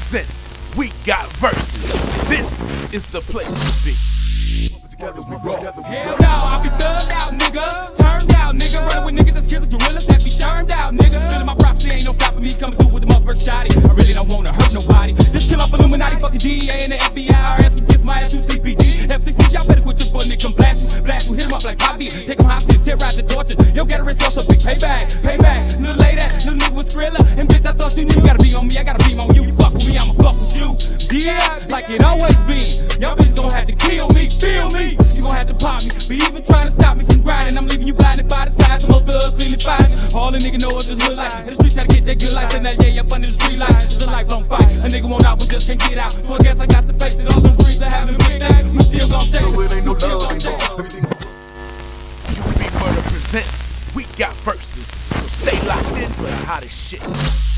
presents We Got Verses. This is the place to be. Together we roll. Hell no, I be thugged out, nigga. Turned out, nigga. Running with niggas that's killers, gorillas that be churned out, nigga. Feeling my prophecy, ain't no stopping me coming through with the motherfucking shotty. I really don't wanna hurt nobody. Just kill off Illuminati, fucking DEA and the FBI. RS can kiss my ass to CPD. F16, y'all better quit your foot, nigga. Come blast you, hit him up like Pop D. Take him hostage, terrorize the torture. Yo, get a resource, a big payback. Little lady, little nigga with Skrilla. And bitch, I thought you knew you gotta be on me, I gotta be on you. You fuck with me, I'ma fuck with you. Yeah, like it always been. Y'all bitches gon' have to kill me, feel me. You gon' have to pop me, but even trying to stop me from grinding, I'm leaving you blinded by the size of my blood, clearly finding. All the nigga know is this hood life. In the streets try to get that good life, and that yeah, up under the street lights. It's a lifelong fight. A nigga won't out, but just can't get out. So I guess I got to face it. All them dreams are having a big day. We still gon' take it. So it ain't no love, ain't no everything. UB Murder presents We Got Verses. So stay locked in for the hottest shit.